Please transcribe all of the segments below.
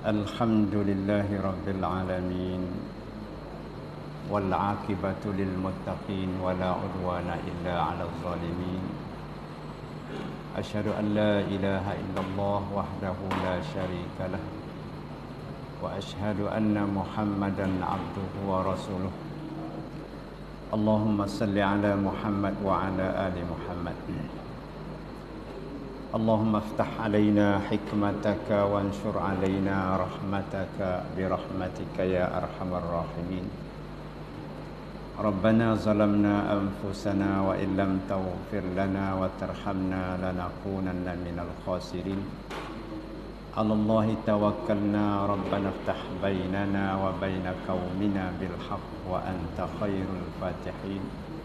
Alhamdulillahi Rabbil Alamin Wal'aqibatu lilmuttaqin Wala udwana illa ala zalimin Ashhadu an la ilaha illallah wahdahu la syarika lah Wa ashhadu anna Muhammadan abduhu wa rasuluh Allahumma salli ala Muhammad wa ala ali Muhammad Allahumma aftah alaina hikmataka wanshur alaina rahmataka birahmatika ya arhamar rahimin. Rabbana zalamna anfusana wa illam taghfir lana wa tarhamna lanakunanna minal khasirin. Alallahi tawakkalna rabbana aftah bainana wa baina qaumina bil haqq wa anta khairul fatihin.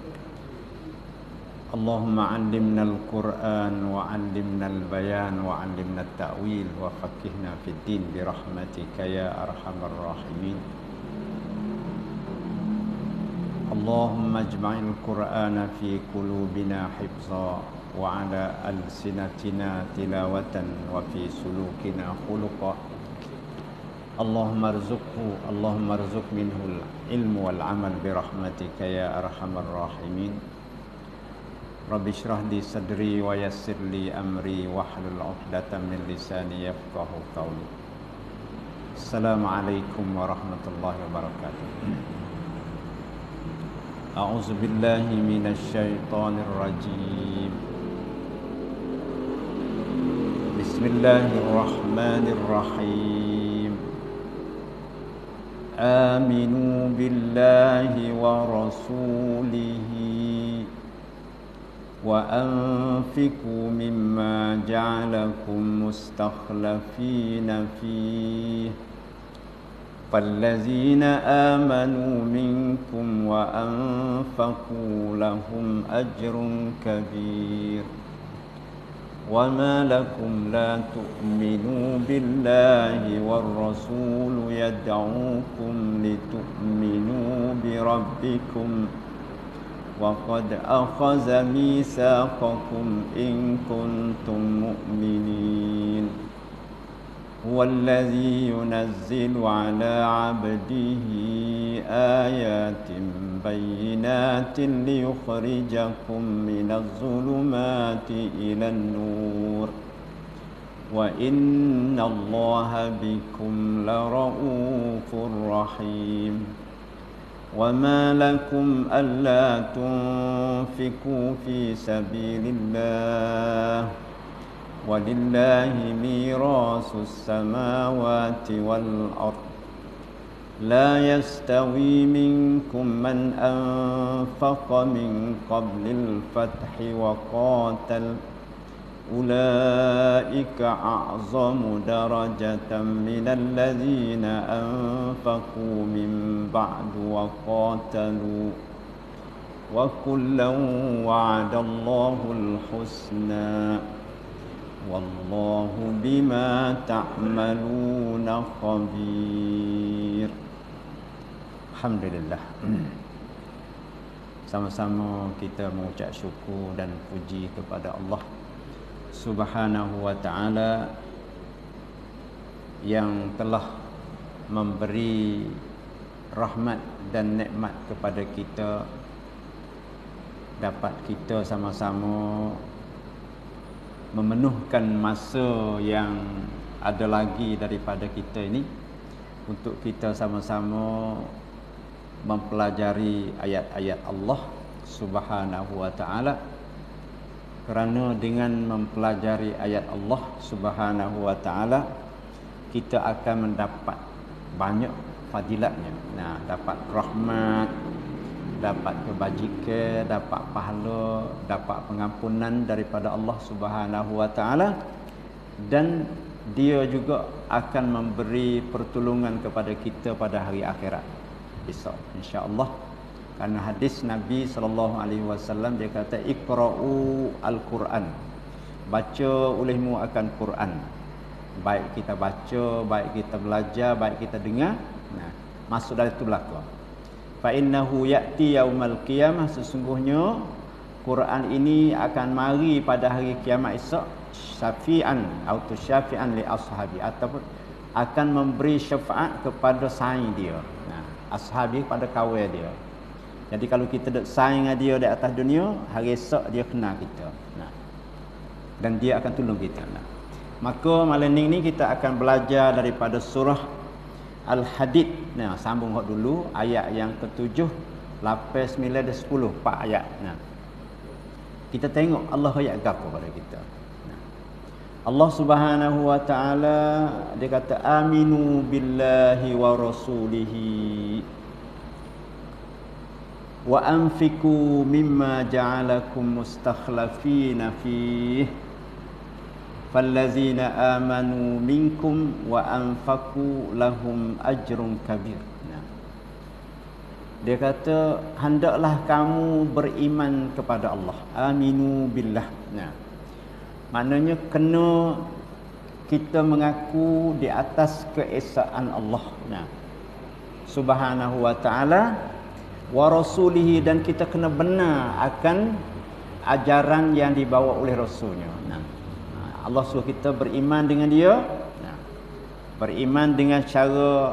Allahumma 'allimna al-Qur'an wa 'allimna al-bayan wa 'allimna at-ta'wil wa faqihna fid din bi rahmatika ya arhamar rahimin. Allahumma ijma'il Qur'ana fi qulubina hifza wa 'ala alsinatina tilawatan wa fi sulukina khuluqa. Allahumma arzuq minhu al-ilmu wal 'amal bi rahmatika ya arhamar rahimin. Rabbi shrah li sadri wa yassir li amri wahlul 'uqdatam min lisani yafqahu qawli. Assalamualaikum warahmatullahi wabarakatuh. A'udzu billahi minasy syaithanir rajim. Bismillahirrahmanirrahim. Aminu billahi wa rasulihi وأنفقوا مما جعلكم مستخلفين فيه فالذين آمنوا منكم وأنفقوا لهم أجر كبير وما لكم لا تؤمنوا بالله والرسول يدعوكم لتؤمنوا بربكم وقد أخذ ميثاقكم إن كنتم مؤمنين هو الذي ينزل على عبده آيات بينات ليخرجكم من الظلمات إلى النور وإن الله بكم لرؤوف رحيم وما لكم ألا تنفقوا في سبيل الله ولله ميراث السماوات والأرض لا يستوي منكم من أنفق من قبل الفتح وقاتل أولئك أعظم درجة من الذين أنفقوا من بعد وقاتلوا وكلا وعد الله الحسنى والله بما تعملون خبير. Alhamdulillah. Sama-sama kita mengucap syukur dan puji kepada Allah Subhanahu wa ta'ala yang telah memberi rahmat dan nikmat kepada kita, dapat kita sama-sama memenuhkan masa yang ada lagi daripada kita ini untuk kita sama-sama mempelajari ayat-ayat Allah Subhanahu wa ta'ala. Kerana dengan mempelajari ayat Allah Subhanahu wa ta'ala kita akan mendapat banyak fadilatnya. Nah, dapat rahmat, dapat kebajikan, dapat pahala, dapat pengampunan daripada Allah Subhanahu wa ta'ala, dan dia juga akan memberi pertolongan kepada kita pada hari akhirat esok insya-Allah. Karena hadis Nabi SAW dia kata iqra'u al-Quran, baca olehmu akan Quran, baik kita baca, baik kita belajar, baik kita dengar. Nah, masuk dari itu belakang. Fa innahu ya'ti yaumal qiyamah, sesungguhnya Quran ini akan mari pada hari kiamat esok, syafi'an atau syafi'an li ashabi, ataupun akan memberi syafaat kepada saing dia. Ashabi pada kawan dia. Jadi kalau kita duk saing dengan dia di atas dunia, hari esok dia kenal kita. Dan dia akan tolong kita. Maka malam ni kita akan belajar daripada surah Al-Hadid. Sambung hok dulu ayat yang ke-7, 8, 9 dan 10, 4 ayat. Kita tengok Allah ayat apa pada kita. Allah Subhanahu wa taala dia kata aminu billahi wa rasulihi wa anfiqu mimma ja'alakum mustakhlafina fihi fallazina amanu minkum wa anfaqu lahum ajrun kabir. Dia kata hendaklah kamu beriman kepada Allah. Aminu billah. Maknanya kena kita mengaku di atas keesaan Allah Subhanahu wa taala wa rasulihi, dan kita kena benar akan ajaran yang dibawa oleh rasulnya. Allah suruh kita beriman dengan dia, beriman dengan cara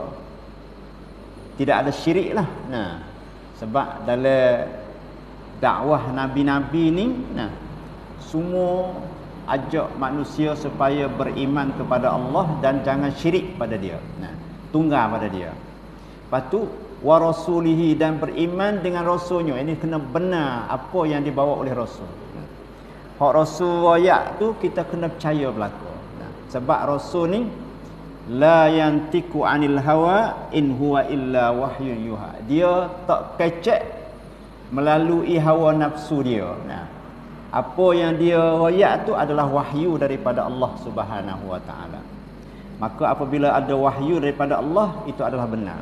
tidak ada syirik lah. Sebab dalam dakwah nabi-nabi ni semua ajak manusia supaya beriman kepada Allah dan jangan syirik pada dia. Tunggal pada dia. Lepas tu wa rasulihi, dan beriman dengan rasulnya. Ini kena benar apa yang dibawa oleh rasul. Hak rasul royak tu kita kena percaya berlaku. Sebab rasul ni la yantiku anil hawa in huwa illa wahyun yuha. Dia tak kecek melalui hawa nafsu dia. Apa yang dia royak tu adalah wahyu daripada Allah Subhanahu wa taala. Maka apabila ada wahyu daripada Allah, itu adalah benar.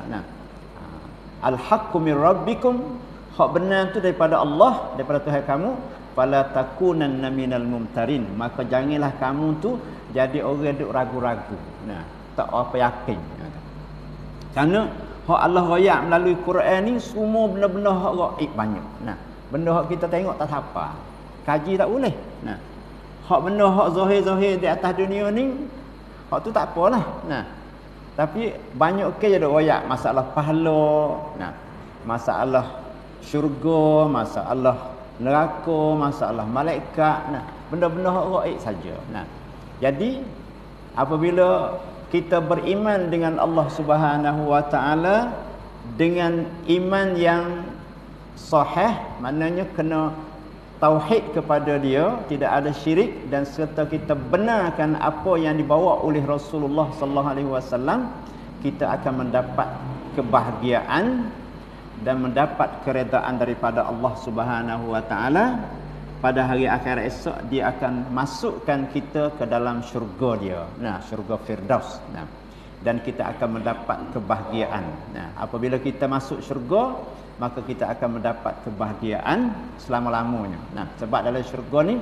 Al-haqqu min rabbikum, hak benar tu daripada Allah, daripada Tuhan kamu. Fala takunanna minal mumtarin, maka janganlah kamu tu jadi orang duk ragu-ragu. Tak apa yakin. Kerana hak Allah royak melalui Quran ni semua benda-benda hak gaib banyak. Benda hak kita tengok tak apa. Kaji tak boleh. Hak benda hak zahir-zahir di atas dunia ni, hak tu tak apalah. Tapi banyak ke ada royak masalah pahala, masalah syurga, masalah neraka, masalah malaikat. Benda-benda hak gaib saja. Jadi apabila kita beriman dengan Allah Subhanahu wa taala dengan iman yang sahih, maknanya kena tauhid kepada dia, tidak ada syirik, dan serta kita benarkan apa yang dibawa oleh Rasulullah sallallahu alaihi wasallam, kita akan mendapat kebahagiaan dan mendapat keredaan daripada Allah Subhanahu wa taala. Pada hari akhir esok dia akan masukkan kita ke dalam syurga dia. Syurga Firdaus. Dan kita akan mendapat kebahagiaan. Apabila kita masuk syurga, maka kita akan mendapat kebahagiaan selama-lamanya. Sebab dalam syurga ni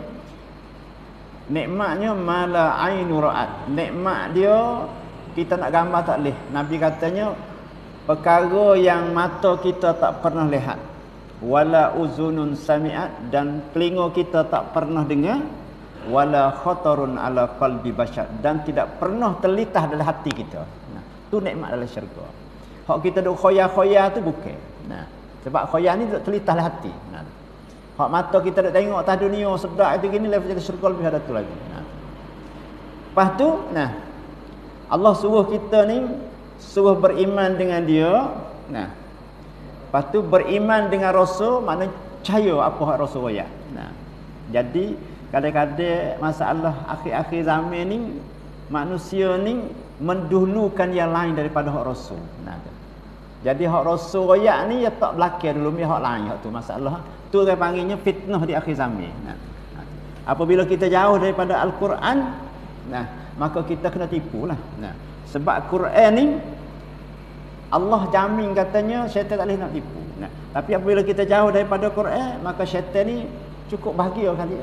nikmatnya mala ainu ra'at. Nikmat dia kita nak gambar tak boleh. Nabi katanya perkara yang mata kita tak pernah lihat, wala uzunun sami'at, dan telinga kita tak pernah dengar, wala khatarun ala qalbi bashar, dan tidak pernah terlintas dalam hati kita. Tu nikmat dalam syurga. Hak kita duk khoya-khoya tu bukan. Sebab khoya ni duk terlintas dalam hati. Hak mata kita duk tengok atas dunia sedap itu gini, lepas jadi syurga lebih ada tu lagi. Lepas tu Allah suruh kita ni suruh beriman dengan dia. Lepas tu beriman dengan Rasul, maknanya percaya apa hak Rasul royak. Jadi kadang-kadang masalah akhir-akhir zaman ni, manusia ni mendahulukan yang lain daripada hak Rasul. Jadi hak Rasul royak ni ya tak belakang dulu, hak lain hak tu masalah. Tu orang panggilnya fitnah di akhir zaman. Apabila kita jauh daripada Al-Quran, maka kita kena tipulah. Sebab Quran ni Allah jamin katanya syaitan tak boleh nak tipu. Tapi apabila kita jauh daripada Quran, maka syaitan ni cukup bahagia kali.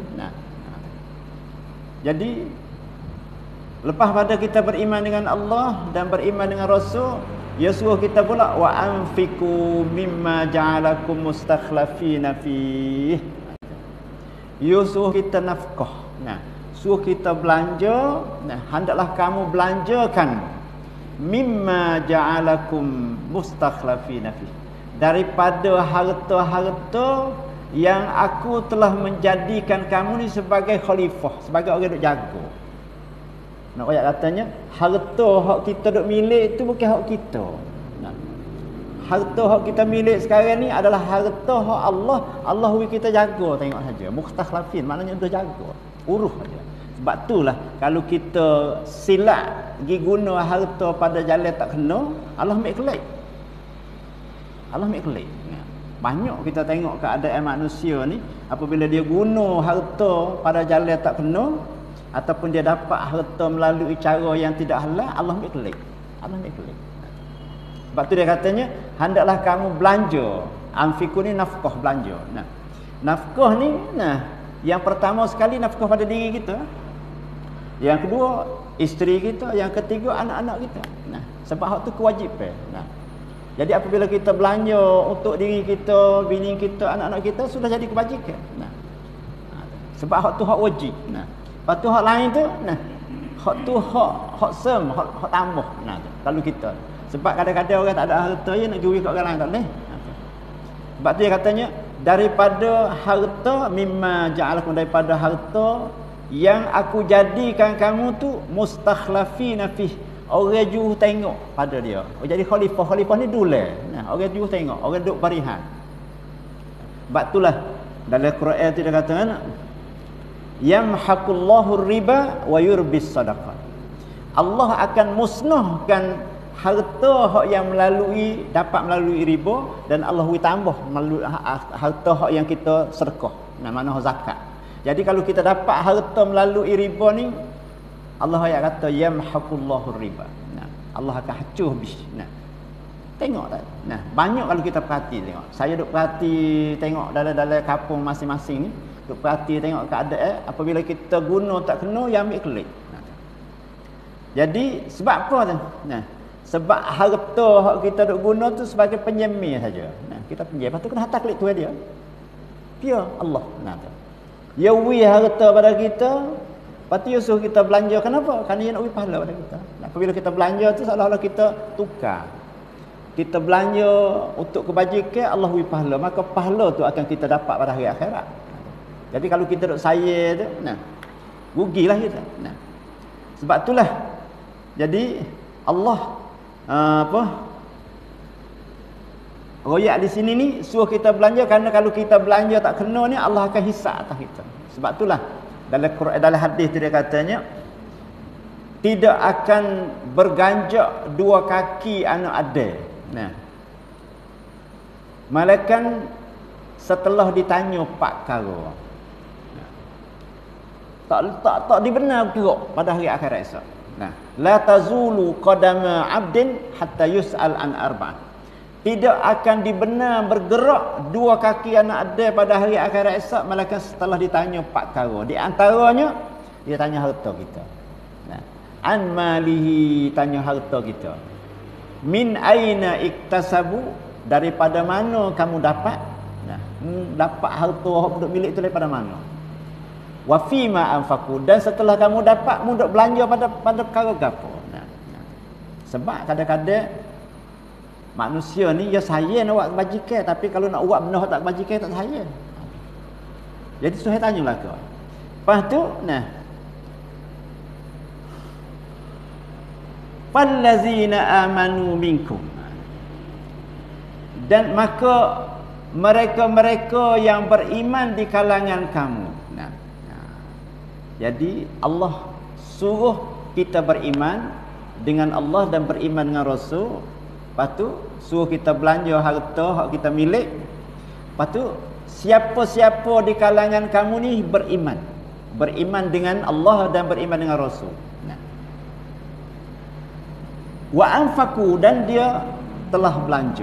Jadi lepas pada kita beriman dengan Allah dan beriman dengan Rasul, dia suruh kita pula wa anfiqu mimma ja'alakum mustakhlafina fihi. Dia suruh kita nafkah. Suruh kita belanja. Hendaklah kamu belanjakan mimma ja'alakum mustakhlafina fi, daripada harta-harta yang aku telah menjadikan kamu ni sebagai khalifah, sebagai orang duk jaga. Nak ayat katanya harta hak kita duk milik tu bukan hak kita. Nah, harta hak kita milik sekarang ni adalah harta hak Allah. Allah kita jaga, tengok saja. Mustakhlafin maknanya dia jaga, urus saja. Sebab itulah kalau kita silap pergi guna harta pada jalan tak kena, Allah ambil kelak. Allah ambil kelak. Banyak kita tengok keadaan manusia ni apabila dia guna harta pada jalan tak kena ataupun dia dapat harta melalui cara yang tidak halal, Allah ambil kelak. Allah ambil kelak. Sebab tu dia katanya hendaklah kamu belanja. Anfiku ni nafkah, belanja. Nah, nafkah ni yang pertama sekali nafkah pada diri kita. Yang kedua isteri kita, yang ketiga anak-anak kita. Nah, sebab hak tu kewajipan. Nah, jadi apabila kita belanja untuk diri kita, bini kita, anak-anak kita, sudah jadi kebajikan. Nah, sebab hak tu hak wajib. Nah, lepas tu hak lain tu, hak tu hak tambah. Nah, kalau kita. Sebab kadang-kadang orang tak ada harta je nak jual kat orang lain tak boleh. Sebab tu dia katanya daripada harta mimma ja'alakum, daripada harta yang aku jadikan kamu tu mustakhlafina fih, orang juru tengok pada dia. Jadi khalifah ni dule. Nah, orang juru tengok, orang duk barihan. Sebab itulah dalam Quran tu dia kata yamhaqullahu riba wa yurbis sadaqah. Allah akan musnahkan harta hak yang dapat melalui riba, dan Allah tambah melalui harta hak yang kita sedekah. Nah, mana zakat. Jadi kalau kita dapat harta melalui riba ni, Allah ayat kata yamhaqullahu riba. Nah, Allah akan hancur habis. Nah, tengok tak? Nah, banyak kalau kita perhati tengok. Saya duk perhati tengok dalam kampung masing-masing ni, duk perhati tengok keadaan apabila kita guna tak kena, yang ambil kelik. Nah, jadi sebab apa tu? Nah, sebab harta hak kita duk guna tu sebagai penyemih saja. Nah, kita pinjam, lepas tu kena hantar kelik tu dia. Dia Allah. Nah, tu. Ya wi harta pada kita, lepas tu dia suruh kita belanja. Kenapa? Kerana dia nak beri pahala pada kita. Apabila kita belanja tu seolah-olah kita tukar. Kita belanja untuk kebajikan, Allah beri pahala. Maka pahala tu akan kita dapat pada hari akhirat. Jadi kalau kita duk saya tu, rugilah kita. Nah, sebab itulah. Jadi Allah royak di sini ni suruh kita belanja, kerana kalau kita belanja tak kena ni Allah akan hisab atas kita. Sebab itulah dalam Quran, dalam hadis dia katanya tidak akan berganjak dua kaki anak adil. Nah, malaikat setelah ditanya 4 perkara, tak dibenar gerak pada hari akhirat esok. Nah, la tazulu qadama 'abdin hatta yus'al an arba'ah. Tidak akan dibenar bergerak dua kaki anak adil pada hari akhirat esok, malaikat setelah ditanya 4 perkara. Di antaranya dia tanya harta kita. Nah, an malihi, tanya harta kita. Min aina iktasabu, daripada mana kamu dapat? Nah, dapat harta hak milik itu daripada mana? Wa fima anfaqu, dan setelah kamu dapat mu duk belanja pada perkara gapo. Nah, sebab kadang-kadang manusia ni ya saya nak buat kebajikan, tapi kalau nak buat benda tak kebajikan tak saya. Jadi saya tanyalah kau. Lepas tu fallazina amanu minkum, dan maka mereka-mereka yang beriman di kalangan kamu. Jadi Allah suruh kita beriman dengan Allah dan beriman dengan Rasul. Lepas tu suruh kita belanja harta hak kita milik. Lepas tu siapa-siapa di kalangan kamu ni beriman. Beriman dengan Allah dan beriman dengan Rasul. Wa anfaqu, dan dia telah belanja.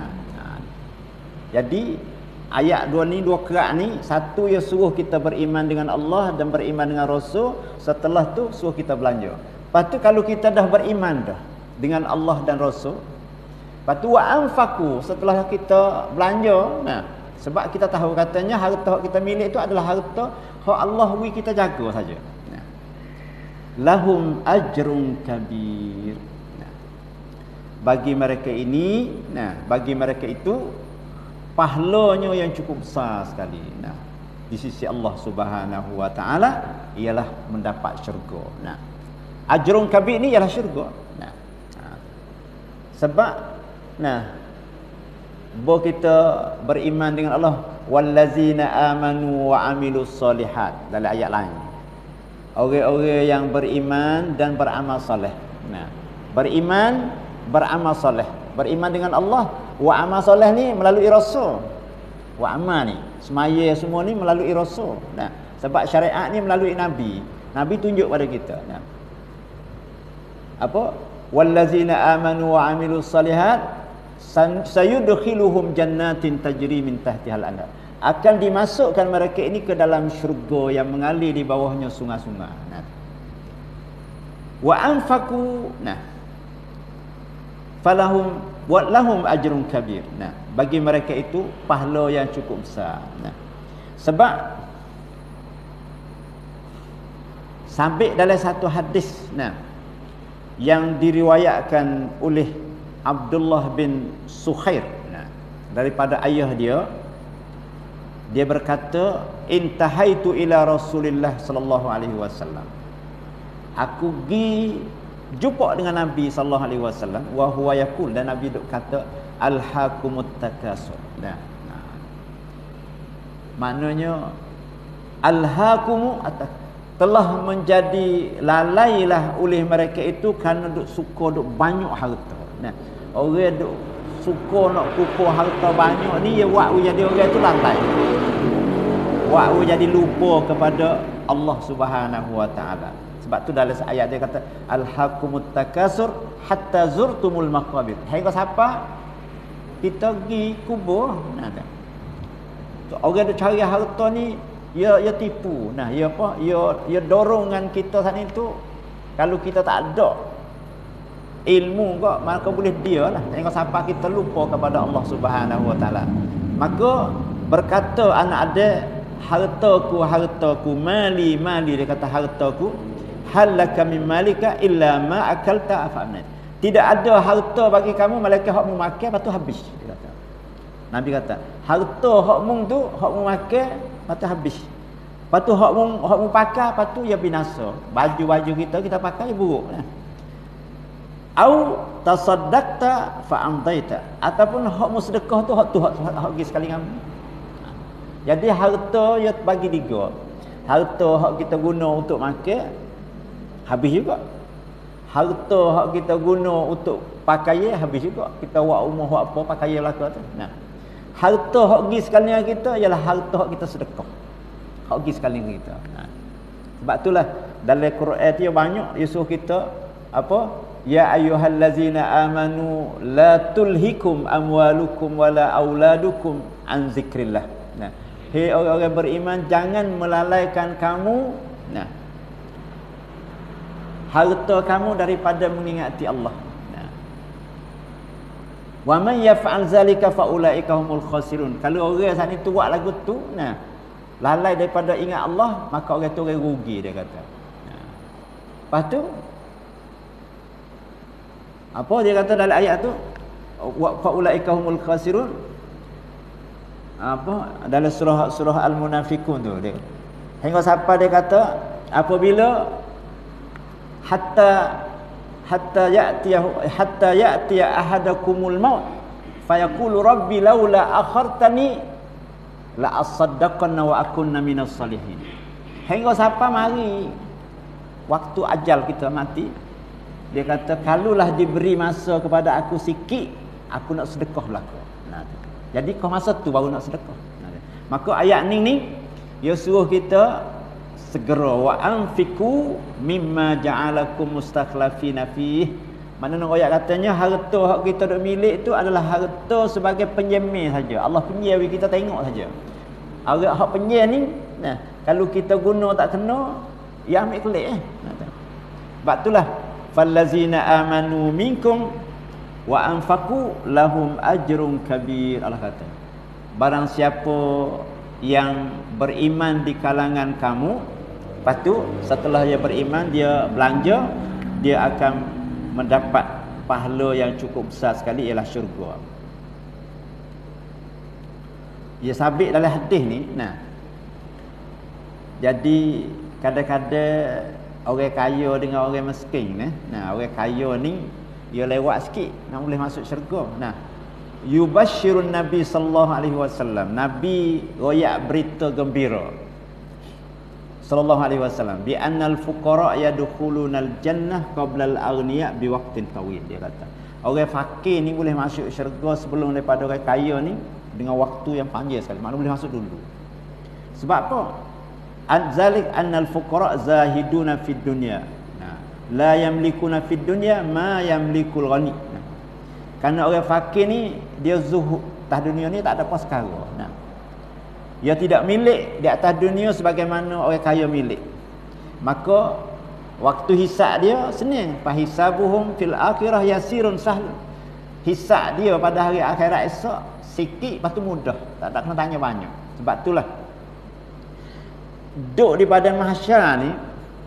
Jadi ayat 2 ni, 2 kerak ni, satu ia suruh kita beriman dengan Allah dan beriman dengan Rasul. Setelah tu suruh kita belanja. Lepas tu kalau kita dah beriman dah dengan Allah dan Rasul, lepas tu wa anfaqu, setelah kita belanja, sebab kita tahu katanya harta kita milik itu adalah harta hak Allah beri kita jaga saja. Lahum ajrun kabir. bagi mereka ini, bagi mereka itu pahalanya yang cukup besar sekali. Di sisi Allah Subhanahu wa taala ialah mendapat syurga. Ajrun kabir ni ialah syurga. Sebab bo kita beriman dengan Allah, wallazina amanu wa amilus solihat, dalam ayat lain. Orang-orang yang beriman dan beramal soleh. Beriman, beramal soleh. Beriman dengan Allah, wa amal soleh ni melalui rasul. Wa amal ni, semaya semua ni melalui rasul. Sebab syariat ni melalui nabi. Nabi tunjuk pada kita. Apa? Wallazina amanu wa amilus solihat sayudkhiluhum jannatin tajri min tahtihal anhar. Akan dimasukkan mereka ini ke dalam syurga yang mengalir di bawahnya sungai-sungai. Wa anfaqu falahum wa lahum ajrun kabir. Bagi mereka itu pahala yang cukup besar. Sebab sampai dalam satu hadis yang diriwayatkan oleh Abdullah bin Sukhair daripada ayah dia berkata, intahaitu ila Rasulillah sallallahu alaihi wasallam. Aku pergi jumpa dengan Nabi sallallahu alaihi wasallam, wa huwa yaqul, dan Nabi duk kata alhaqumut takasur. Maknanya alhaqumu telah menjadi lalailah oleh mereka itu kerana duk suka duk banyak harta. Orang duk suka nak kumpul harta banyak ni, ya buat jadi orang tu lalai. Buat jadi lupa kepada Allah Subhanahu wa taala. Sebab tu dalam ayat dia kata alhaqumut takasur hatta zurtumul maqabir. Hingga siapa kita pergi kubur. Orang duk cari harta ni, ya tipu. Ya apa? Ya dorongan kita saat itu. Kalau kita tak ada ilmu kok, maka boleh dia lah. Tengok siapa kita lupa kepada Allah Subhanahu wa taala. Maka berkata anak ada, hartaku mali, dia kata hartaku, halaka min malika illa ma akalta afamnat. Tidak ada harta bagi kamu malaikat hak mu makan lepas tu habis, dia kata. Nabi kata harta hak mung tu hak mu makan lepas tu habis. Lepas tu hak mu pakai lepas tu ya binasa. Baju kita pakai buruk. Au tasaddaqta fa amdaita, ataupun hak mu sedekah tu hak pergi sekali kamu. Jadi harta ya bagi tiga. Harta hak kita guna untuk makan habis juga. Harta hak kita guna untuk pakaian habis juga. Kita buat rumah buat apa pakaian belaka tu. Harta hak pergi sekali dengan kita ialah harta hak kita sedekah. Hak pergi sekali dengan kita. Sebab itulah dalam Quran dia banyak dia suruh kita apa? Ya ayyuhallazina amanu la tulhikum amwalukum wala auladukum an zikrillah. Hei orang-orang beriman, jangan melalaikan kamu harta kamu daripada mengingati Allah. Wa man yaf'al zalika fa ulaika humul khasirun. Kalau orang saat itu buat lagu tu lalai daripada ingat Allah, maka orang tu orang rugi, dia kata. Lepas tu apa dia kata dalam ayat tu? Wa faulaika humul khasirun. Apa dalam surah Al-Munafiqun tu dia. Hingga siapa dia kata apabila hatta ya'ti ahadakumul maut fayaqulu rabbi laula akhartani la asaddaqanna wa akunna minas salihin. Hingga siapa mari waktu ajal kita mati, dia kata kalaulah diberi masa kepada aku sikit, aku nak sedekah belaka. Jadi kau masa tu baru nak sedekah. Maka ayat ni dia suruh kita segera wa anfiqu mimma ja'alakum mustakhlafina fih. Maknanya ayat katanya harta hak kita dok milik tu adalah harta sebagai penyemil saja. Allah penyel kita tengok saja. Hak penyel ni kalau kita guna tak kena, ya ambil kelik Sebab itulah fallazina amanu minkum wa anfaqu lahum ajrun kabir. Allah kata barang siapa yang beriman di kalangan kamu, lepas tu setelah dia beriman dia belanja, dia akan mendapat pahala yang cukup besar sekali ialah syurga. Ia sabit dalam hadis ni. Nah, jadi kadang-kadang orang kaya dengan orang miskin, nah orang kaya ni dia lewat sikit nak boleh masuk syurga. Nah, yubasyirun Nabi sallallahu alaihi wasallam, Nabi royak berita gembira sallallahu alaihi wasallam bi annal fuqara yadkhulunal jannah qabla al-aghniya bi waqtin tawil. Dia kata orang fakir ni boleh masuk syurga sebelum daripada orang kaya ni dengan waktu yang panjang sekali. Maknanya boleh masuk dulu. Sebab apa? Adzalik annal fuqara zahiduna fid dunya. Nah, la yamlikuna fid dunya ma yamlikul ghani. Nah, kerana orang fakir ni dia zuhud atas dunia ni, tak ada apa sekarang. Nah, dia tidak milik di atas dunia sebagaimana orang kaya milik. Maka waktu hisab dia senang. Fa hisabuhum fil akhirah yasirun sahl. Hisab dia pada hari akhirat esok sikit, lepas tu mudah, tak ada kena tanya banyak. Sebab itulah duduk di badan mahsyar ni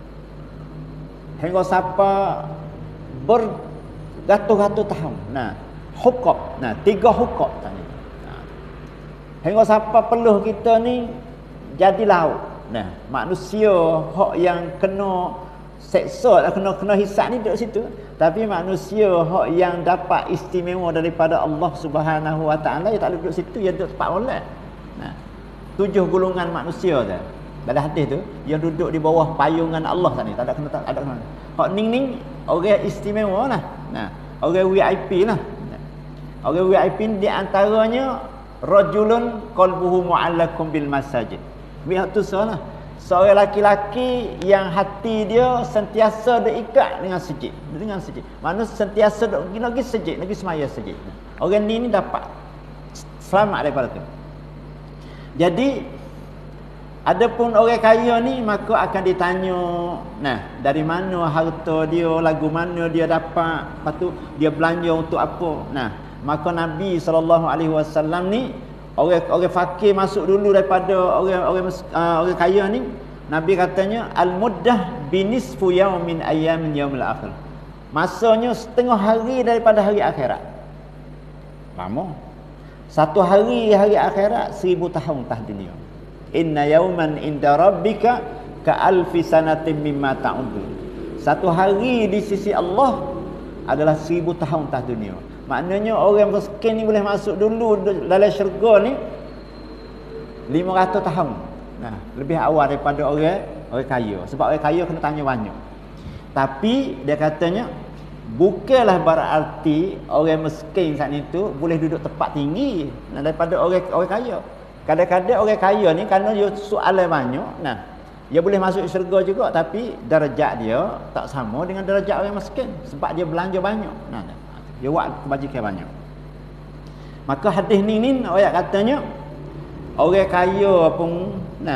hingga siapa bergatus-gatus tahun. Nah, hukuk. Nah, 3 hukuk tadi. Nah, hingga siapa peluh kita ni jadi lauk. Nah, manusia hak yang kena seksa, kena hisab ni duduk situ. Tapi manusia hak yang dapat istimewa daripada Allah Subhanahu wa taala, dia tak duduk situ, dia duduk tempat molek. Nah, 7 golongan manusia tu. Dalam hadis tu, dia duduk di bawah payungan Allah tadi. Tak ada kena. Hak ning orang istimewa lah. Nah, orang VIP lah. Nah, orang VIP ni di antaranya rajulun qalbuhu mu'allaqun bil masajid. Biar tu salah. Seorang laki-laki yang hati dia sentiasa diikat dengan sejid. Maksudnya sentiasa lagi sejid, lagi semaya sejid. Orang ni dapat selamat daripada tu. Jadi adapun orang kaya ni maka akan ditanya, nah, dari mana harta dia, lagu mana dia dapat, lepas tu dia belanja untuk apa. Nah, maka Nabi sallallahu alaihi wasallam ni orang fakir masuk dulu daripada orang kaya ni. Nabi katanya al-muddah binisfu yaumin ayyamin yaumil akhir. Masanya setengah hari daripada hari akhirat. Lama. Satu hari akhirat 1000 tahun tah dunia. Inna yauman inda rabbika ka alfi sanatin mimma ta'udun. Satu hari di sisi Allah adalah 1000 tahun tah dunia. Maknanya orang miskin ni boleh masuk dulu dalam syurga ni 500 tahun. Nah, lebih awal daripada orang kaya. Sebab orang kaya kena tanya banyak. Tapi dia katanya bukanlah berarti orang miskin saat itu boleh duduk tempat tinggi daripada orang kaya. Kadang-kadang orang kaya ni kerana dia soalan banyak, nah, dia boleh masuk syurga juga, tapi darjat dia tak sama dengan darjat orang miskin sebab dia belanja banyak. Nah, dia buat kebajikan banyak. Maka hadis ni ayat katanya orang kaya pun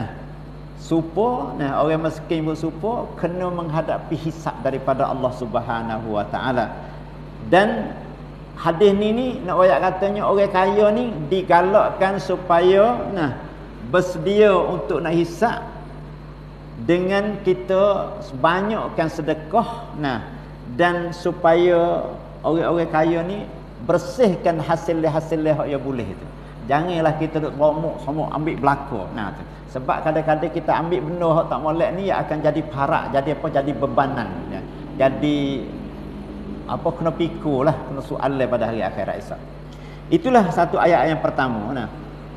supaya orang miskin pun supaya kena menghadapi hisab daripada Allah Subhanahu wa taala. Dan hadis ni nak ayat katanya orang kaya ni digalakkan supaya bersedia untuk nak hisab dengan kita banyakkan sedekah, dan supaya orang-orang kaya ni bersihkan hasil-hasil yang boleh itu. Janganlah kita duk romok semua ambil belaka. Nah, tu. Sebab kadang-kadang kita ambil benda hak tak molek ni akan jadi parak, jadi apa, jadi bebanan, ya. Jadi apa, kena pikulah, kena soalan pada hari akhirat esok. Itulah satu ayat yang pertama. Nah,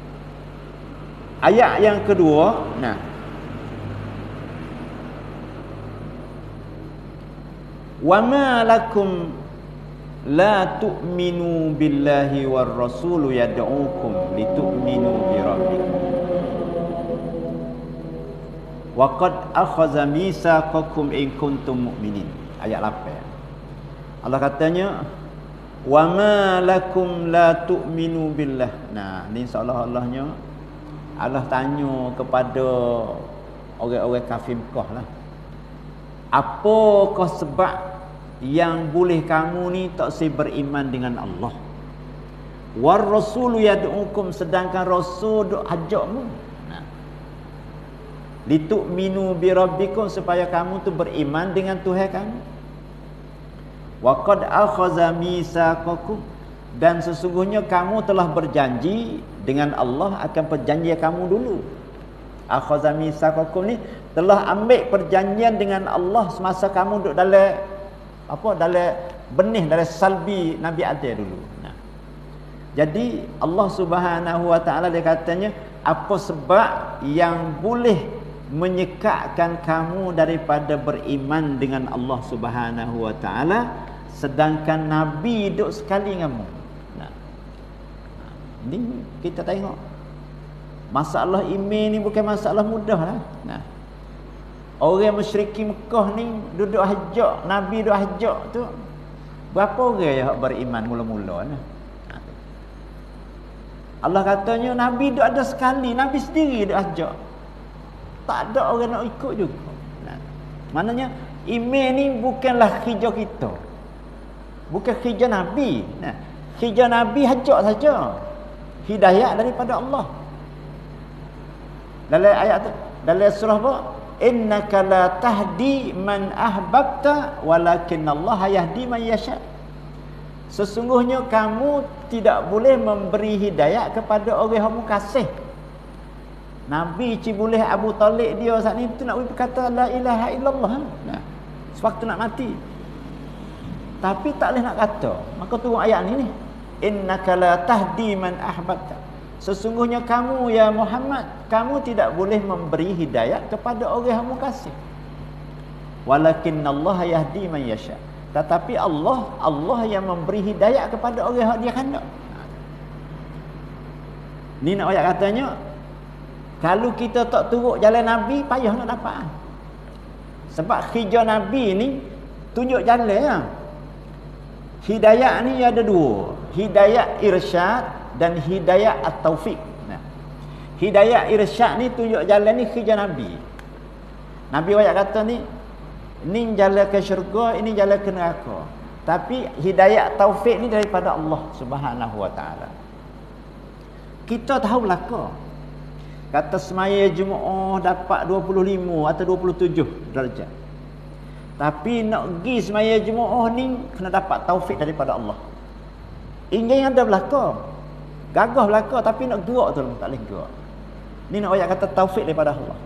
ayat yang kedua, wa ma lakum la tu'minu billahi war rasulu yad'ukum litu'minu bi rabbikum wa qad akhadha mitsaqakum in kuntum mu'minin. Ayat 8. Allah katanya wa ma lakum la tu'minu billah. Nah, ni seolah-olahnya Allah tanya kepada orang-orang kafir Mekah lah, apakah sebab yang boleh kamu ni tak saya beriman dengan Allah? War rasulu yad'ukum, sedangkan rasul duk ajakmu. Litu'minu bi rabbikum, supaya kamu tu beriman dengan Tuhan kamu. Wa qad akhadha mitsaqakum, dan sesungguhnya kamu telah berjanji dengan Allah akan perjanjian kamu dulu. Akhadha mitsaqakum ni telah ambil perjanjian dengan Allah semasa kamu duduk dalam dalam benih, dalam salbi Nabi Adam dulu. Nah. Jadi Allah Subhanahu wa taala dia katanya, apa sebab yang boleh menyekatkan kamu daripada beriman dengan Allah Subhanahu wa taala sedangkan Nabi duduk sekali kamu. Nah. Ini kita tengok masalah iman ni bukan masalah mudah lah. Nah. Orang musyrikin Mekah ni duduk hajak, Nabi duduk hajak tu. Berapa orang yang beriman mula-mula nah. Allah katanya Nabi duduk ada sekali, Nabi sendiri duduk hajak. Tak ada orang nak ikut juga. Nah. Maknanya iman ni bukanlah kerja kita. Bukan kerja Nabi. Nah. Kerja Nabi hajak saja. Hidayah daripada Allah. Dalam ayat tu, dalam surah apa? Innaka la tahdi man ahbabta walakinnallaha yahdi man yasha. Sesungguhnya kamu tidak boleh memberi hidayah kepada orang yang kamu kasih. Nabi boleh Abu Talib dia saat ni tu nak berkata la ilaha illallah. Nah, sewaktu nak mati. Tapi tak boleh nak kata. Maka turun ayat ni. Innaka la tahdi man ahbabta. Sesungguhnya kamu ya Muhammad, kamu tidak boleh memberi hidayah kepada orang yang kamu kasih. Walakinnallaha yahdi man yasha. Tetapi Allah yang memberi hidayah kepada orang yang dia kehendak. Ni nak ayat katanya, kalau kita tak turut jalan Nabi, payah nak dapat. Sebab kerja Nabi ni tunjuk jalan ya. Hidayah ni ada dua, hidayah irsyad dan hidayah at-taufiq. Nah. Hidayah irsyad ni tunjuk jalan ni kerja Nabi. Nabi ayat kata ni jalan ke syurga, ini jalan ke neraka. Tapi hidayah taufik ni daripada Allah Subhanahu wa taala. Kita tahu belaka. Kata semaya Jumaat dapat 25 atau 27 darjat. Tapi nak pergi semaya Jumaat ni kena dapat taufik daripada Allah. Ingin ada belaka. Gagah belaka tapi nak gerak tu tak boleh gerak. Ni nak ayat kata taufik daripada Allah.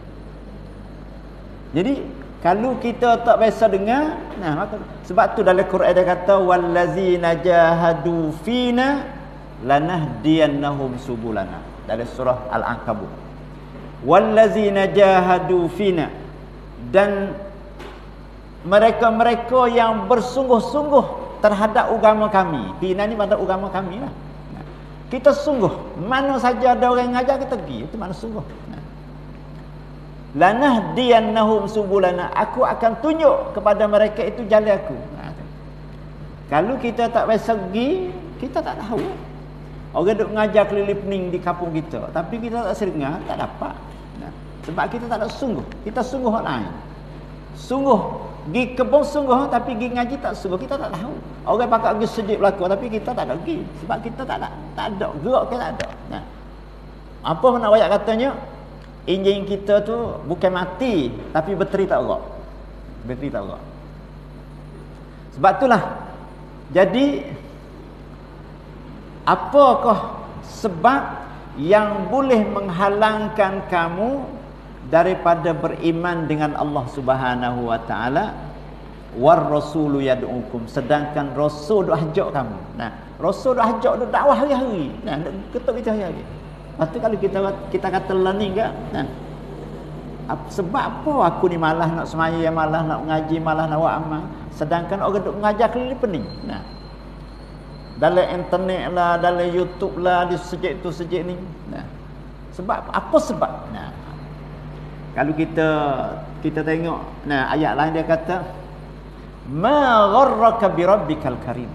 Jadi kalau kita tak biasa dengar, maka sebab tu dalam Quran dia kata wallazina jahadu fina lanahdiyannahum subulana. Dalam surah Al-Ankabut. Wallazina jahadu fina, dan mereka-mereka yang bersungguh-sungguh terhadap agama kami. Fina ni pada agama kami lah. Kita sungguh, mana saja ada orang ngajar kita pergi, itu mana sungguh. Lanahdiyannahum subulana, aku akan tunjuk kepada mereka itu jalan aku. Kalau kita tak biasa pergi, kita tak tahu. Orang duk ngajar keliling pening di kampung kita, tapi kita tak seringat, tak dapat. Sebab kita tak ada sungguh. Kita sungguh orang lain. Sungguh pergi kebun sungguh, tapi pergi ngaji tak sungguh, kita tak tahu. Orang pakat pergi sejid belaka, tapi kita tak ada pergi. Sebab kita tak ada gerak, kita tak ada. Apa nak ayat katanya? Enjin kita tu bukan mati, tapi bateri tak gerak. Bateri tak gerak. Sebab itulah. Jadi apakah sebab yang boleh menghalangkan kamu daripada beriman dengan Allah Subhanahu wa taala? War rasulu yad'ukum, sedangkan rasul duk hajak kamu. Nah, rasul duk hajak, duk dakwah hari-hari. Nah, ketuk kita hari-hari. Lepas tu kalau kita kata learning ke, nah, sebab apa aku ni malas nak semaya, malas nak ngaji, malas nak buat amal, sedangkan orang duk mengajar keliling pening. Nah, dalam internet lah, dalam YouTube lah, di sejak tu sejak ni. Nah, sebab apa sebab? Nah, kalau kita tengok, nah ayat lain dia kata, ma gharraka bi rabbikal karim.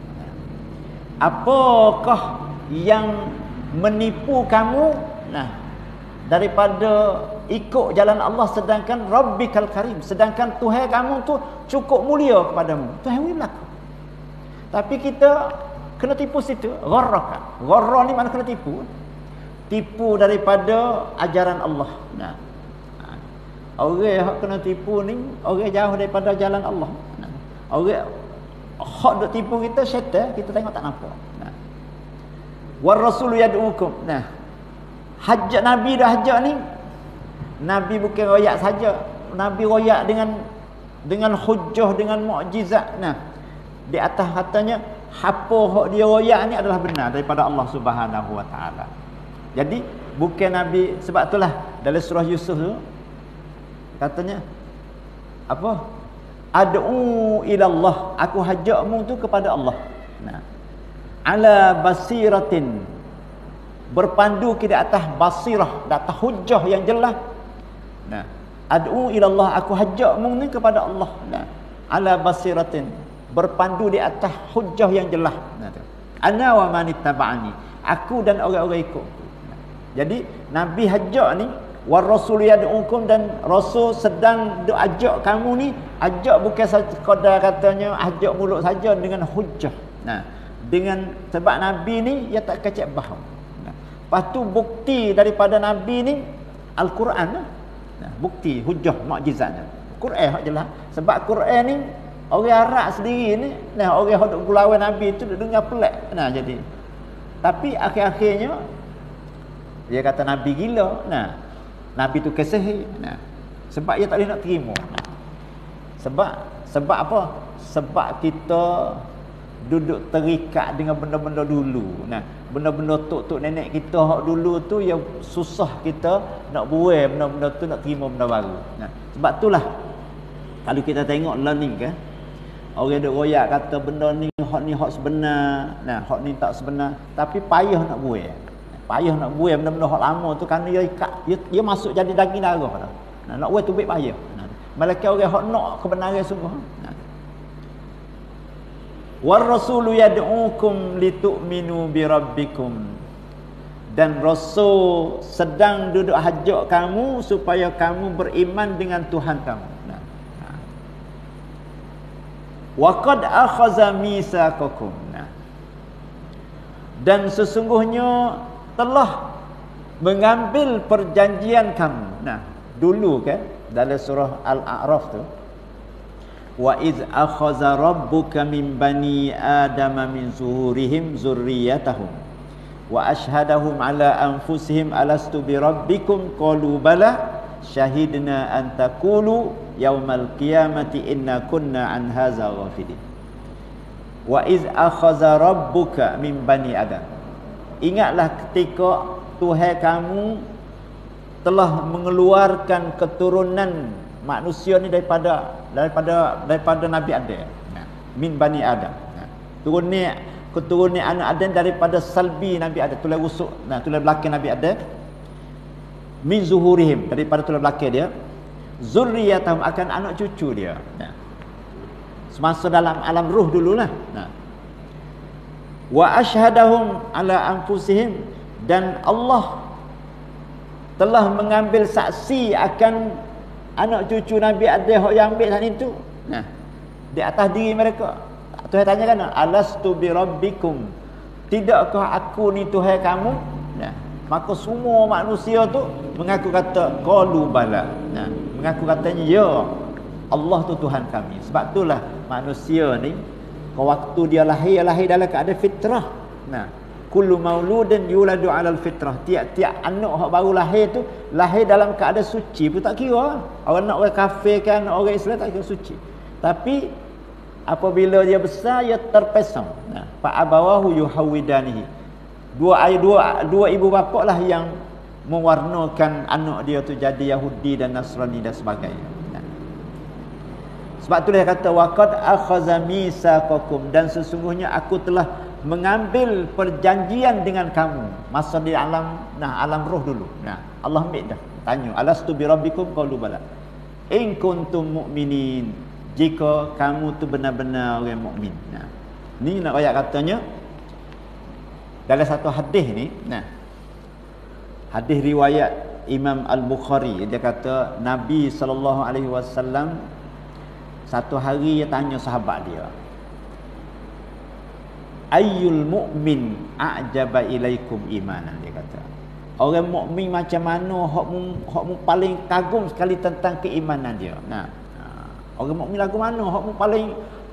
Apakah yang menipu kamu daripada ikut jalan Allah sedangkan rabbikal karim, sedangkan Tuhan kamu tu cukup mulia kepadamu. Tuhan ni belaka. Tapi kita kena tipu situ. Gharraka, gharra ni mana kena tipu. Tipu daripada ajaran Allah. Nah, orang yang kena tipu ni orang jauh daripada jalan Allah. Orang hak duk tipu kita syaitan, kita tengok tak nampak. Nah. War rasulu yad'ukum. Nah. Hajat Nabi dah hajat ni. Nabi bukan royak saja. Nabi royak dengan hujjah, dengan mukjizat. Nah. Di atas katanya apa hak dia royak ni adalah benar daripada Allah Subhanahu wa taala. Jadi bukan Nabi, sebab itulah dalam surah Yusuf tu katanya apa? Ad'u ila Allah, aku hajakmu tu kepada Allah. Nah. Ala basiratin, berpandu ke di atas basirah, di atas hujjah yang jelas. Nah. Ad'u ila Allah, aku hajakmu ni kepada Allah. Nah. Ala basiratin, berpandu di atas hujjah yang jelas. Nah. Ana wa man ittaba'ani, aku dan orang-orang ikut. Nah. Jadi Nabi hajak ni, war rasul yad'ukum, dan rasul sedang ajak kamu ni. Ajak bukan sekadar katanya ajak mulut saja, dengan hujjah. Nah, dengan sebab Nabi ni dia tak kecek faham. Nah, lepas tu bukti daripada Nabi ni Al-Quran. Nah, bukti hujjah mukjizatnya Quran hak jelas. Sebab Quran ni orang Arab sendiri ni, nah orang hok duk gulawai Nabi tu duk dengar pelik. Nah, jadi tapi akhir-akhirnya dia kata Nabi gila. Nah, Nabi tu kesihir. Nah, sebab dia tak boleh nak terima. Nah, sebab apa? Sebab kita duduk terikat dengan benda-benda dulu. Nah, benda-benda tok nenek kita hak dulu tu yang susah kita nak buai benda-benda tu, nak terima benda baru. Nah, sebab itulah kalau kita tengok learning kan, orang duk royak kata benda ni hak sebenar. Nah, hak ni tak sebenar, tapi payah nak buai. Payah nak buai benda-benda hak lama tu kerana dia masuk jadi daging darah dah. Nah, nak buai tu baik payah. Nah, malaikat orang hak nak kebenaran sungguh. Nah. War rasulu yad'ukum litu'minu bi rabbikum, dan rasul sedang duduk hajak kamu supaya kamu beriman dengan Tuhan kamu. Nah. Wa qad akhadha mitsaqakum. Nah. Dan sesungguhnya telah mengambil perjanjian kamu. Nah, dulu kan dalam surah Al-A'raf tu, wa iz akhadha rabbuka min bani adama min zuhurihim zurriyatahum wa ashhadahum ala anfusihim alastu bi rabbikum qalu bala syahidna an taqulu yaumal qiyamati inna kunna an hadza ghafilin. Wa iz akhadha rabbuka min bani adam, ingatlah ketika Tuhan kamu telah mengeluarkan keturunan manusia ni daripada Nabi Adam. Nah, min bani Adam. Nah, keturunan anak Adam daripada salbi Nabi Adam, tulang rusuk. Nah, tulang belakang Nabi Adam. Min zuhurihim, daripada tulang belakang dia. Zurriyatahum, akan anak cucu dia. Nah, semasa dalam alam ruh dululah. Nah. Wa ashhadahum ala anfusihim, dan Allah telah mengambil saksi akan anak cucu Nabi Adam yang ambil saat itu. Nah, di atas diri mereka. Tuhan tanya kan, alastu bi rabbikum, tidakkah aku ni Tuhan kamu? Nah, maka semua manusia tu mengaku kata qalu bala. Nah, mengaku katanya ya, Allah tu Tuhan kami. Sebab itulah manusia ni waktu dia lahir dalam keadaan fitrah. Nah, kullu mauludin yuladu 'alal fitrah. Tiap-tiap anak hak baru lahir tu lahir dalam keadaan suci pun tak kira. Orang nak orang kafir kan, orang Islam tak kira suci. Tapi apabila dia besar, dia terpesong. Nah, fa abawahu yuhawidanihi. Dua ibu bapa lah yang mewarnakan anak dia tu jadi Yahudi dan Nasrani dan sebagainya. Nah. Sebab tu dia kata waqad akhadha mitsaqakum, dan sesungguhnya aku telah mengambil perjanjian dengan kamu masa di alam roh dulu. Nah, Allah ambil dah. Tanya, alastu bi rabbikum qalu bala. In kuntum mu'minin, jika kamu tu benar-benar orang mukmin. Nah, ni nak ayat katanya dalam satu hadis ni. Nah, hadis riwayat Imam Al-Bukhari, dia kata Nabi SAW satu hari dia tanya sahabat dia, ayyul mu'min a'jaba ilaikum imanan, dia kata orang mukmin macam mana hak mu paling kagum sekali tentang keimanan dia. Nah, orang mukmin lagu mana hak mu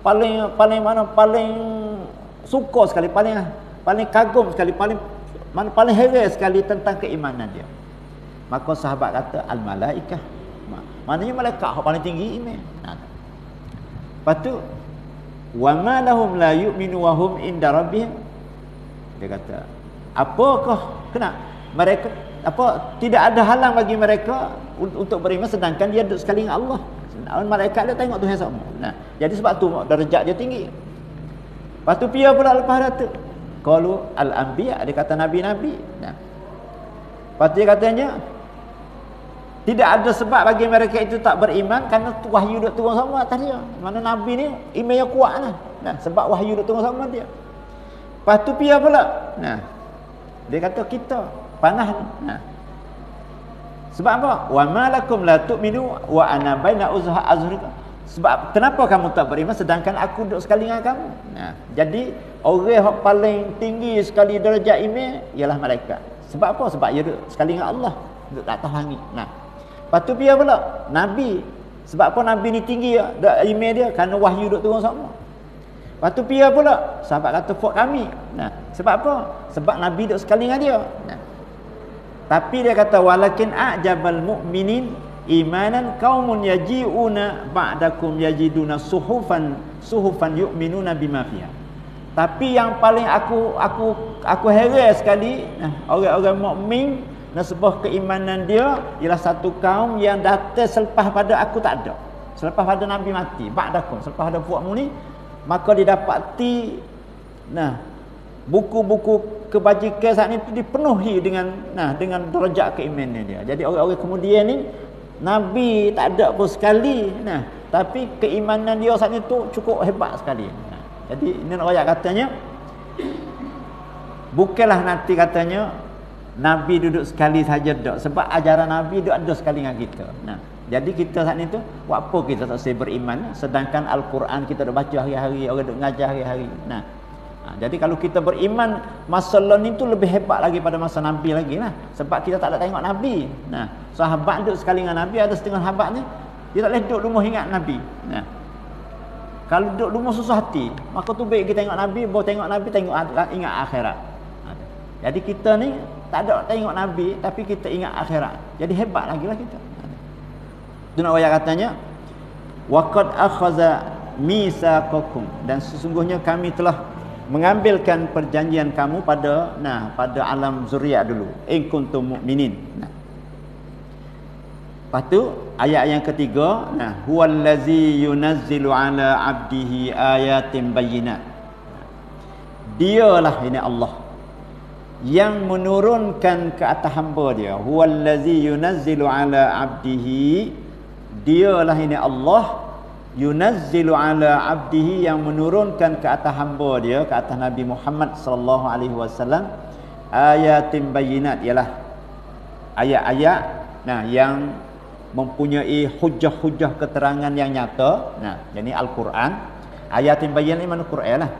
paling mana paling suka sekali, paling kagum sekali, paling heran sekali tentang keimanan dia. Maka sahabat kata al-malaikah. Maknanya malaikat yang paling tinggi iman. Lepas tu wa ma lahum la yu'minu wa hum inda rabbihim. Dia kata, apakah kena mereka tidak ada halang bagi mereka untuk beriman sedangkan dia duduk sekali dengan Allah. Malaikat dia tengok Tuhan sama. Jadi sebab tu darjat dia tinggi. Lepas tu pia pula lepas tu qalu al-anbiya, dia kata nabi-nabi. Lepas tu dia katanya tidak ada sebab bagi mereka itu tak beriman kerana wahyu duk turun sama atas dia. Mana nabi ni imannya kuat lah. Sebab wahyu duk turun sama dia. Lepas tu pia pula. Dia kata kita panah ni. Sebab apa? Wa malakum la tu'minu wa ana baina azhurikum. Sebab kenapa kamu tak beriman sedangkan aku duduk sekali dengan kamu? Jadi orang yang paling tinggi sekali darjat iman ialah malaikat. Sebab apa? Sebab dia duduk sekali dengan Allah, duduk atas langit. Lepas tu biar pula nabi. Sebab apa nabi ni tinggi iman dia? Kerana wahyu duduk turun sama. Lepas tu biar pula sahabat kata fok kami. Sebab apa? Sebab nabi duduk sekali dengan dia. Tapi dia kata walakin a'jabal mu'minin imanan qaumun yaji'una ba'dakum yajiduna suhufan yu'minuna bima fiha. Tapi yang paling aku heran sekali, orang-orang mukmin nasbah keimanan dia ialah satu kaum yang datang selepas pada aku tak ada. Selepas pada nabi mati, ba'dakum, selepas pada puakmu ni, maka didapati buku-buku kebajikan saat ini dipenuhi dengan darjat keimanan dia. Jadi orang-orang kemudian ni nabi tak ada pun sekali, tapi keimanan dia saat itu cukup hebat sekali. Jadi ini ayat katanya bukanlah nanti katanya nabi duduk sekali saja tak, sebab ajaran nabi duduk ada sekali dengan kita. Jadi kita saat itu buat apa kita tak boleh beriman sedangkan Al-Quran kita dah baca hari-hari, orang duk ngajar hari-hari. Jadi kalau kita beriman masa lalu itu lebih hebat lagi pada masa Nabi lagi lah. Sebab kita tak ada tengok Nabi. Sahabat duduk sekali dengan Nabi, ada setengah sahabat ni dia tak boleh duduk rumah ingat Nabi. Kalau duduk rumah susah hati, maka tu baik kita tengok Nabi, baru tengok Nabi ingat akhirat. Jadi kita ni tak ada tengok Nabi tapi kita ingat akhirat. Jadi hebat lagi lah kita. Tu nak ayat katanya waqad akhadha mitsaqakum, dan sesungguhnya kami telah mengambilkan perjanjian kamu pada alam zuriat dulu, in kuntum mu'minin. Lepas tu ayat yang ketiga, huwallazi yunazzilu ala 'abdihi ayatin bayyinat. Dialah ini Allah yang menurunkan ke atas hamba dia. Huwallazi yunazzilu ala 'abdihi, dialah ini Allah yunazzilu ala abdihi, yang menurunkan ke atas hamba dia, ke atas Nabi Muhammad sallallahu alaihi wasallam, ayatin bayyinat, ialah ayat-ayat yang mempunyai hujah-hujah keterangan yang nyata. Jadi Al-Quran, ayatin bayyinat ni mana Quran lah.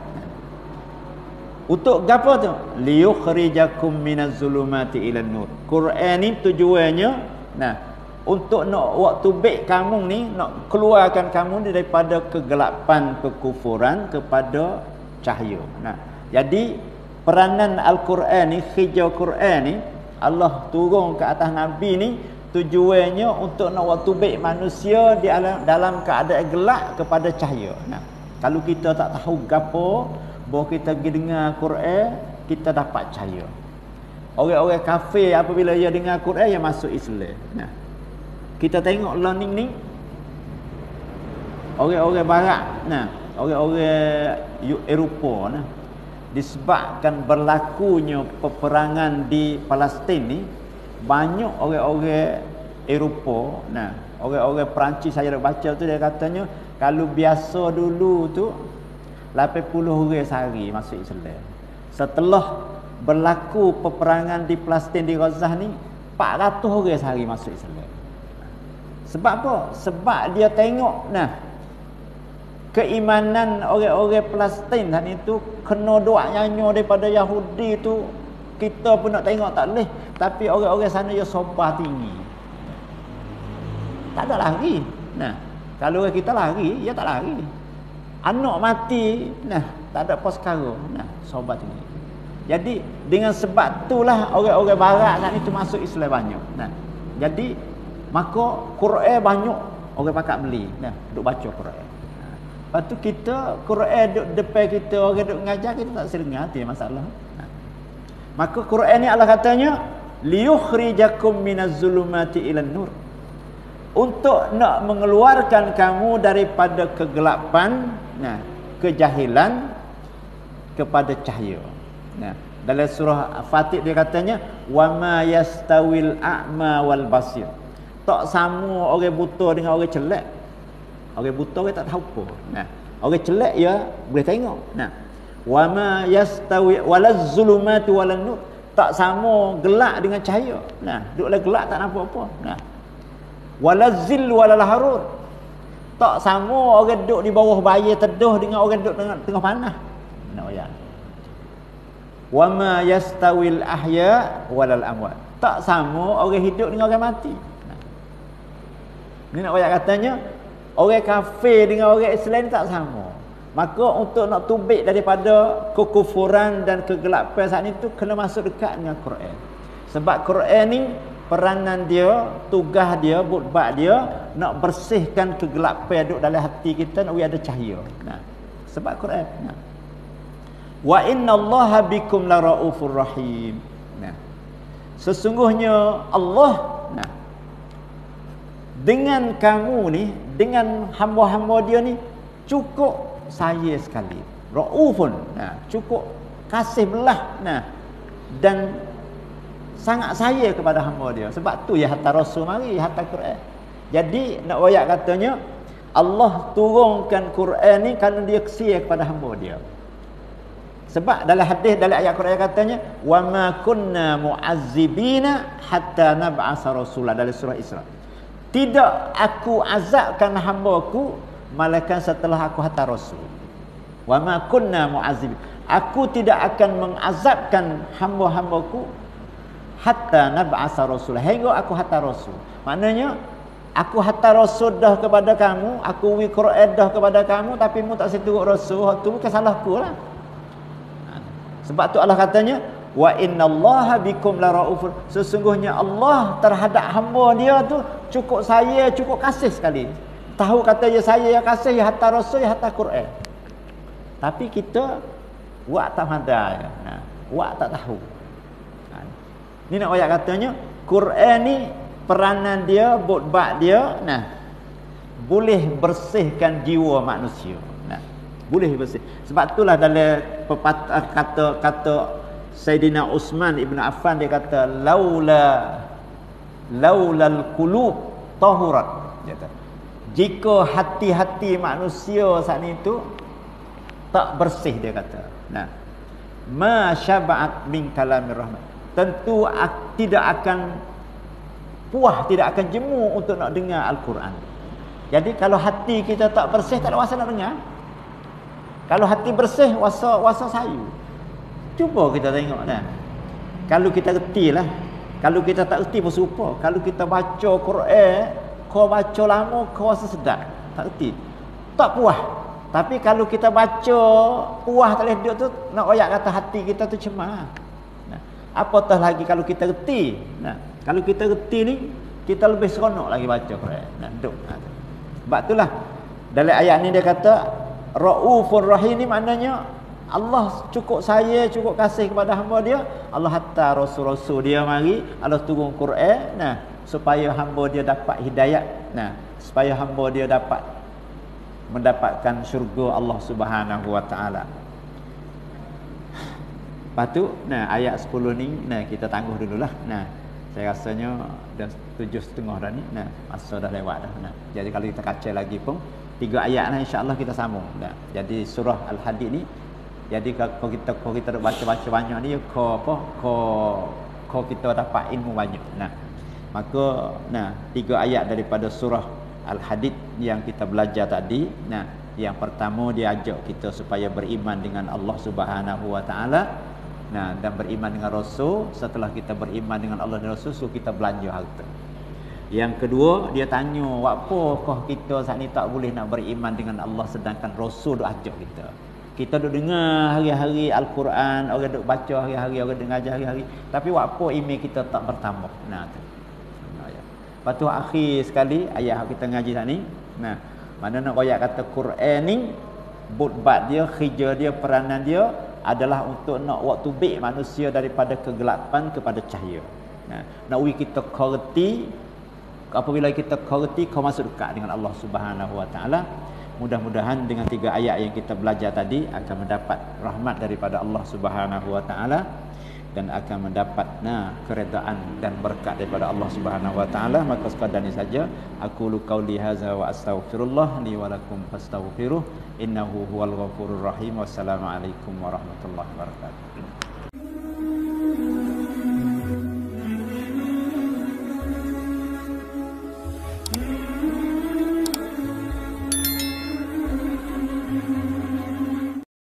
Untuk apa tu? Liyukhrijakum minaz zulumati ilan nur. Quran ni tujuannya untuk nak waktu baik kamu ni, nak keluarkan kamu ni daripada kegelapan kekufuran kepada cahaya. Jadi peranan Al-Quran ni, hijau Quran ni, Allah turun ke atas Nabi ni tujuannya untuk nak waktu baik manusia di dalam keadaan gelap kepada cahaya. Kalau kita tak tahu gapo, baru kita pergi dengar Quran, kita dapat cahaya. Orang-orang kafir apabila dia dengar Quran, dia masuk Islam. Kita tengok learning ni, orang-orang barat, orang-orang Eropah, disebabkan berlakunya peperangan di Palestin ni, banyak orang-orang Eropah, orang-orang Perancis, saya dah baca tu, dia katanya kalau biasa dulu tu 80 orang sehari masuk Islam. Setelah berlaku peperangan di Palestin, di Gaza ni, 400 orang sehari masuk Islam. Sebab apa? Sebab dia tengok keimanan orang-orang Palestin saat itu kena doa nyanyo daripada Yahudi tu, kita pun nak tengok tak boleh, tapi orang-orang sana dia sabar tinggi. Tak ada lari. Kalau orang kita lari, dia tak lari. Anak mati, nah, tak ada apa sekarang. Nah, sobat ini. Jadi dengan sebab itulah orang-orang barat kan itu masuk Islam banyak. Nah, jadi maka Quran banyak orang pakat beli. Nah, duk baca Quran. Lepas tu kita Quran duk depan kita, orang duk ngajar kita tak sedengar, tu masalah. Nah. Maka Quran ni Allah katanya liyukhrijakum minaz zulumati ilan nur. Untuk nak mengeluarkan kamu daripada kegelapan, nah, kejahilan kepada cahaya. Nah, dalam surah Fatih dia katanya wama yastawil a'ma wal basir. Tak sama orang buta dengan orang celak. Orang buta orang tak tahu apa. Nah, orang celak ya boleh tengok. Nah, wama yastawi walaz zulumati walan nur. Tak sama gelap dengan cahaya. Nah, duduklah gelap tak nampak apa. Nah, walazil walal harur. Tak sama orang duduk di bawah bayar teduh dengan orang duduk tengah panas. Nah, ya. Wama yastawil ahya walal amwat. Tak sama orang hidup dengan orang mati. Nah. Ni nak ayat katanya orang kafir dengan orang Islam tak sama. Maka untuk nak tubik daripada kekufuran dan kegelapan saat itu kena masuk dekat dengan Quran. Sebab Quran ni peranan dia, tugas dia, buat dia nak bersihkan kegelapan duduk dalam hati kita, nak ada cahaya. Nah. Sebab Quran. Nah. Wa innallaha bikum laraufur rahim. Nah. Sesungguhnya Allah, nah, dengan kamu ni, dengan hamba-hamba dia ni cukup saya sekali. Raufun, nah, cukup kasih belah, nah, dan sangat saya kepada hamba dia. Sebab tu ya hatta Rasul mari, hatta Quran. Jadi nak ayat katanya Allah turunkan Quran ni kerana dia kesian kepada hamba dia. Sebab dalam hadis dalam ayat Quran katanya wa ma kunna mu'azzibina hatta nab'asa rasula dalam surah Isra. Tidak aku azabkan hamba-Ku malaikat setelah aku hantar rasul. Wa ma kunna mu'azzibin. Aku tidak akan mengazabkan hamba-hamba-Ku hatta nab'asa rasula, hingga aku hantar rasul. Maknanya aku hantar rasul dah kepada kamu, aku wi Quran dah kepada kamu, tapi mu tak seturut rasul, tu bukan salahku lah. Sebab tu Allah katanya wa innallaha bikum laraufur. Sesungguhnya Allah terhadap hamba dia tu cukup saya, cukup kasih sekali. Tahu kata ya saya yang kasih, ya hatta rasul, ya hatta Quran. Tapi kita buat tak pandai. Nah, buat tak tahu. Ni nak ayat katanya Quran ni peranan dia, buat dia, nah, boleh bersihkan jiwa manusia. Nah, boleh bersih. Sebab itulah dalam kata Sayyidina Uthman ibn Affan dia kata laulal qulub tahurat. Dia kata, jika hati-hati manusia saat itu tak bersih, dia kata. Nah, ma syaba'at min kalamir rahman. Tentu tidak akan puas, tidak akan jemu untuk nak dengar Al-Quran. Jadi kalau hati kita tak bersih, tak ada wasa nak dengar. Kalau hati bersih, wasa sayu. Cuba kita tengok dah. Kalau kita reti lah. Kalau kita tak reti pun serupa. Kalau kita baca Quran, kau baca lama, kau rasa sedap. Tak reti, tak puas. Tapi kalau kita baca puas tak boleh duduk tu, nak ayat kata hati kita tu cemar. Nah, apatah lagi kalau kita reti. Nah, kalau kita reti ni, kita lebih seronok lagi baca Quran. Nah, duduk. Sebab itulah dalam ayat ni dia kata Raufur Rahim ni maknanya Allah cukup saya, cukup kasih kepada hamba dia. Allah hantar rasul-rasul dia mari, Allah turun Quran, nah, supaya hamba dia dapat hidayat, nah, supaya hamba dia dapat mendapatkan syurga Allah Subhanahu wa taala. Lepas tu, nah, ayat 10 ni, nah, kita tangguh dululah. Nah, saya rasanya dah 7.30 dah ni. Nah, masa dah lewat dah. Nah, jadi kalau kita kacau lagi pun 3 ayat lah insya-Allah kita sambung. Nah, jadi surah Al-Hadid ni, jadi kalau kita baca-baca banyak ni, kita dapat ilmu banyak. Nah, maka 3 ayat daripada surah Al-Hadid yang kita belajar tadi. Nah, yang pertama dia ajak kita supaya beriman dengan Allah Subhanahu wa taala. Nah, dan beriman dengan Rasul. Setelah kita beriman dengan Allah dan Rasul, so kita belanja harta. Yang kedua, dia tanya, apakah kita saat ni tak boleh nak beriman dengan Allah sedangkan Rasul duk ajak kita. Kita duk dengar hari-hari Al-Quran, orang duk baca hari-hari, orang duk ngajar hari-hari, tapi apa iman kita tak bertambah. Nah tu. Lepas tu akhir sekali ayat yang kita ngaji saat ni. Nah, mana nak ayat kata Quran ni butbat dia, khija dia, peranan dia adalah untuk nak waktu baik manusia daripada kegelapan kepada cahaya. Nah, nak kita kerti. Apabila kita kerti, kau masuk dekat dengan Allah Subhanahu Wa Taala. Mudah-mudahan dengan 3 ayat yang kita belajar tadi akan mendapat rahmat daripada Allah Subhanahu Wa Taala dan akan mendapat keredaan dan berkat daripada Allah Subhanahu Wa Taala. Maka sekadar ini saja, aqulu qauli hadza wa astaghfirullah li wa lakum fastaghfiruh innahu huwal ghafurur rahim. Wassalamualaikum warahmatullahi wabarakatuh.